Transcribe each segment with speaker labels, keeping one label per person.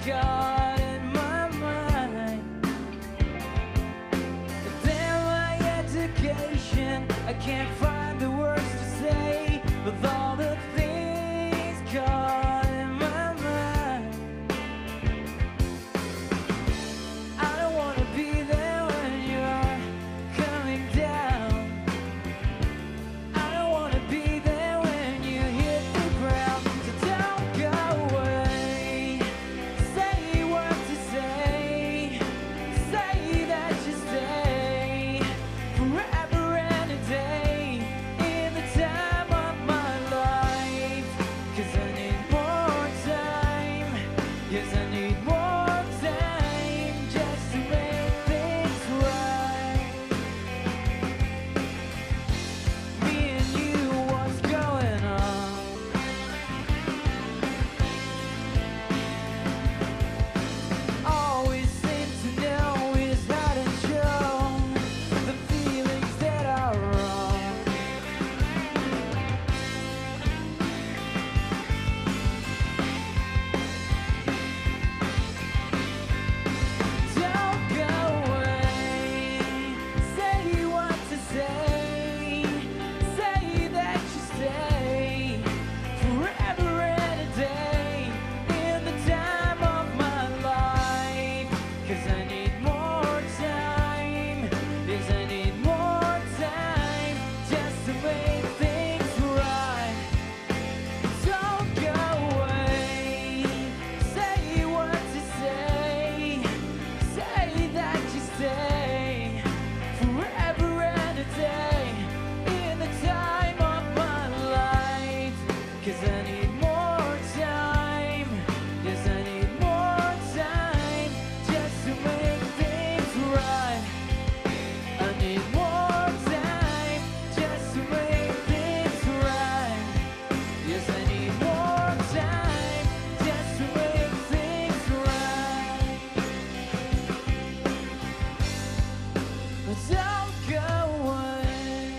Speaker 1: caught in my mind. Damn my education, I can't find the words to say with all the things caught in my mind. I don't wanna be there when you're coming down. I don't wanna be there when you hit the ground. So don't go away. Say what to say. Say that you stay forever and a day in the time of my life. 'Cause I need more time. Yes, I need more time just to make things right. Me and you, what's going on? All we seem to know is how to show the feelings that are wrong. Don't go away. Say what to say. Say that you stay forever and a day in the time of my life. 'Cause I need more time. Yes, I need more time just to make things right. Don't go away. Say what to say. Say that you stay forever and a day in the time of my life. 'Cause I need more time. Yes, I need more time just to make things right. I need more time just to make things right. Yes, I need more time just to make things right. But don't go away.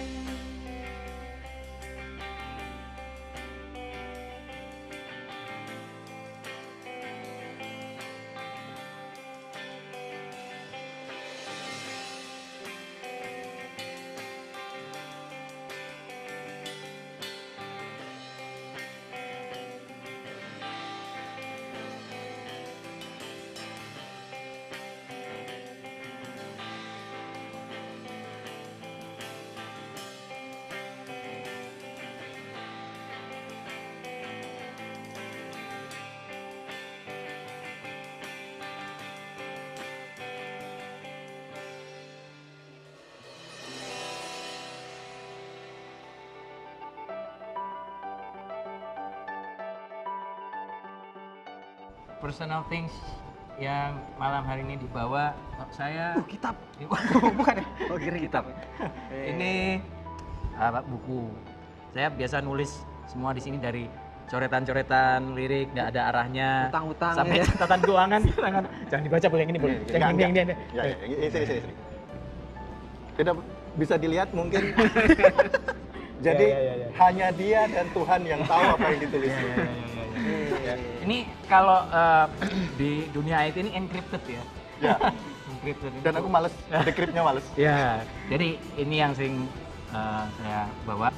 Speaker 2: Personal things yang malam hari ini dibawa saya.
Speaker 3: Kitab.
Speaker 2: Bukan ya?
Speaker 3: Oh, kira kitab.
Speaker 2: Ini buku. Saya biasa nulis semua di sini dari coretan-coretan lirik, nggak ada arahnya.
Speaker 3: Utang-utang
Speaker 2: sampai
Speaker 3: ya.
Speaker 2: catatan keuangan. Jangan dibaca, boleh yang ini boleh. Yang ini.
Speaker 4: Ya, sini. Tidak bisa dilihat mungkin. Jadi
Speaker 2: Ya.
Speaker 4: hanya dia dan Tuhan yang tahu apa yang ditulis.
Speaker 2: Ya. Ini kalau di dunia IT ini encrypted ya.
Speaker 4: Ya.
Speaker 2: Encrypted.
Speaker 4: Dan aku males, decryptnya males.
Speaker 2: Ya. Jadi ini yang sering saya bawa.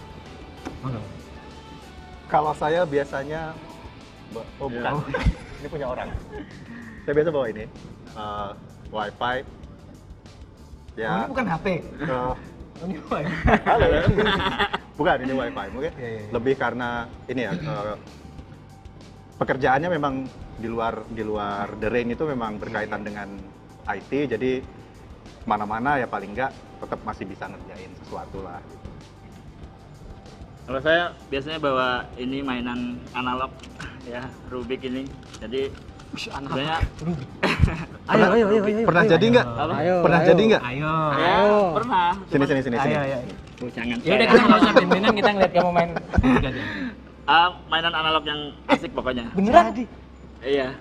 Speaker 4: Kalau saya biasanya, oh bukan, ini punya orang. Saya biasa bawa ini, wifi. Ya.
Speaker 2: Ini bukan HP. Ini wifi.
Speaker 4: Halo. Bukan, ini wifi. Mungkin lebih karena ini ya. Pekerjaannya memang di luar the rain itu memang berkaitan dengan IT, jadi mana-mana ya paling nggak tetap masih bisa ngerjain sesuatu lah. Gitu.
Speaker 5: Kalau saya biasanya bawa ini mainan analog ya, Rubik ini. Jadi sebenarnya
Speaker 3: Ayo.
Speaker 4: Pernah jadi nggak? Pernah jadi nggak?
Speaker 2: Ayo.
Speaker 5: ya pernah.
Speaker 4: Sini.
Speaker 2: Ayo.
Speaker 5: Oh, jangan.
Speaker 2: Ya udah kita nggak usah main-mainan, kita ngeliat kamu main.
Speaker 5: Mainan analog yang asik pokoknya.
Speaker 2: Beneran?
Speaker 5: Iya.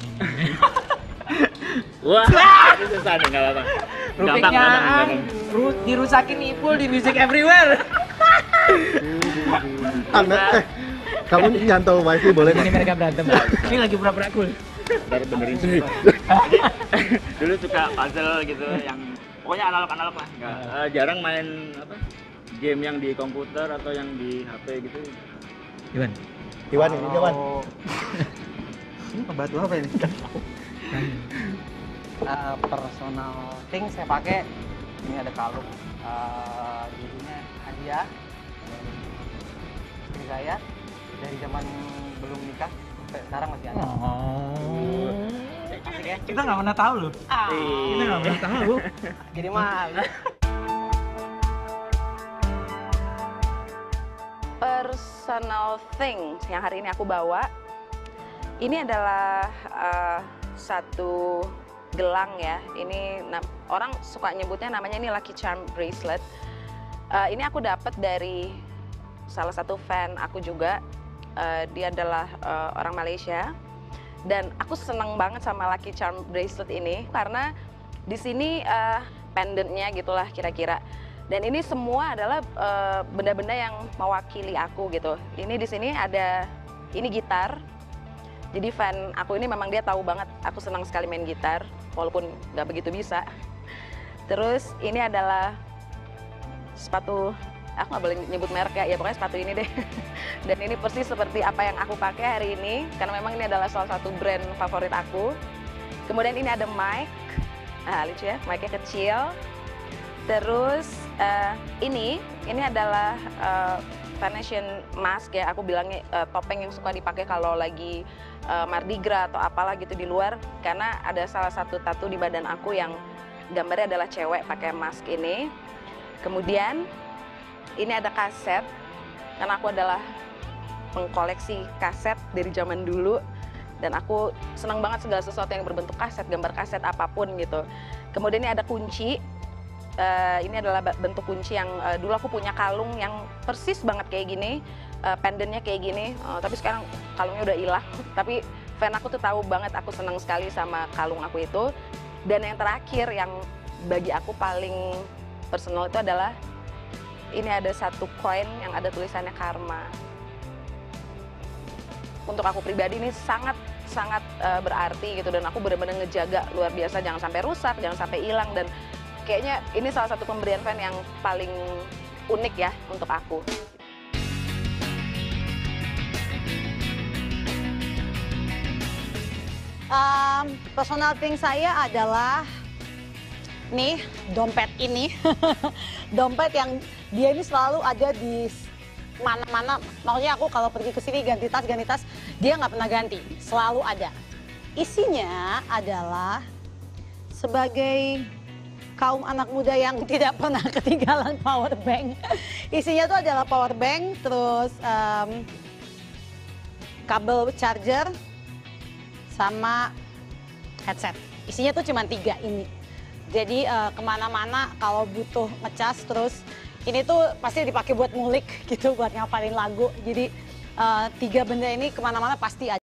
Speaker 5: Wah, ini susah nih, nggak apa-apa.
Speaker 2: Rubiknya dirusakin Ipul di Music Everywhere.
Speaker 4: Kamu nyantau wifi boleh
Speaker 2: Ini
Speaker 4: nggak?
Speaker 2: mereka berantem. Ini lagi pura-pura cool.
Speaker 5: Ntar benerin semua. Jadi dulu suka puzzle gitu yang pokoknya analog lah. Jarang main apa game yang di komputer atau yang di HP gitu.
Speaker 2: Iwan.
Speaker 4: Iwan ini Iwan.
Speaker 3: Ini pembantu apa ini? Personal thing saya pakai, ini ada kalung, jadinya hadiah dari istri saya dari zaman belum nikah sampai sekarang masih ada. Asik ya?
Speaker 2: Kita nggak pernah tahu loh. Kita nggak pernah tahu.
Speaker 3: Jadi malu.
Speaker 6: Personal thing yang hari ini aku bawa, ini adalah satu gelang ya. Ini orang suka nyebutnya namanya ini Lucky Charm bracelet. Ini aku dapat dari salah satu fan aku juga. Dia adalah orang Malaysia dan aku seneng banget sama Lucky Charm bracelet ini karena di sini pendantnya gitulah kira-kira. Dan ini semua adalah benda-benda yang mewakili aku gitu. Ini di sini ada ini gitar. Jadi fan aku ini memang dia tahu banget aku senang sekali main gitar walaupun nggak begitu bisa. Terus ini adalah sepatu, aku nggak boleh nyebut merek ya pokoknya sepatu ini deh. Dan ini persis seperti apa yang aku pakai hari ini karena memang ini adalah salah satu brand favorit aku. Kemudian ini ada mic, lucu ya, mic-nya kecil. Terus ini adalah Venetian mask ya, aku bilangnya topeng yang suka dipakai kalau lagi Mardi Gras atau apalah gitu di luar, karena ada salah satu tattoo di badan aku yang gambarnya adalah cewek pakai mask ini. Kemudian ini ada kaset, karena aku adalah mengkoleksi kaset dari zaman dulu dan aku senang banget segala sesuatu yang berbentuk kaset, gambar kaset apapun gitu. Kemudian ini ada kunci. Ini adalah bentuk kunci yang dulu aku punya kalung yang persis banget kayak gini, pendantnya kayak gini, tapi sekarang kalungnya udah hilang. Tapi fan aku tuh tahu banget aku senang sekali sama kalung aku itu. Dan yang terakhir yang bagi aku paling personal itu adalah ini ada satu koin yang ada tulisannya karma. Untuk aku pribadi ini sangat berarti gitu, dan aku benar-benar ngejaga luar biasa jangan sampai rusak, jangan sampai hilang. Dan kayaknya ini salah satu pemberian fan yang paling unik ya untuk aku.
Speaker 7: Personal thing saya adalah nih dompet ini. Dompet yang dia ini selalu ada di mana-mana. Maksudnya aku kalau pergi ke sini ganti tas, dia nggak pernah ganti, selalu ada. Isinya adalah sebagai kaum anak muda yang tidak pernah ketinggalan power bank. Isinya tuh adalah power bank, terus kabel charger, sama headset. Isinya tuh cuma 3 ini. Jadi kemana-mana kalau butuh ngecas, terus ini tuh pasti dipakai buat ngulik gitu, buat ngapalin lagu. Jadi 3 benda ini kemana-mana pasti ada.